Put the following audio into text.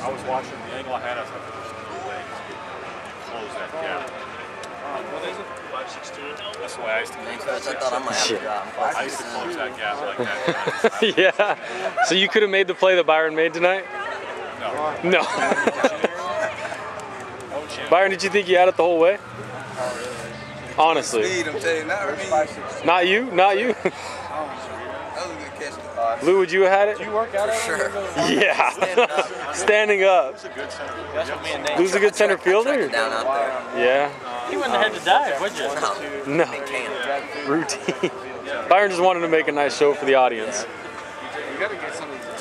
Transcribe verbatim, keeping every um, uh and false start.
I was watching the angle I had. I was like, there's no way he's getting to close that gap. What is it? five sixteen. That's the way I used to close that I thought I might have to drop. I used to close that gap like that. Yeah. So you could have made the play that Byron made tonight? No. No. Byron, did you think you had it the whole way? Honestly. Speed, I'm telling you, not me. Not you? Not you? That was a good catch. Lou, would you have had it? Do you work out For sure. Yeah. Standing up. He's a good center fielder. That's what me and Nate. Lou's a good center fielder? Down out there. Yeah. He wouldn't have had to dive, would you? No. No. Can't. Routine. Byron just wanted to make a nice show for the audience. You gotta get some of these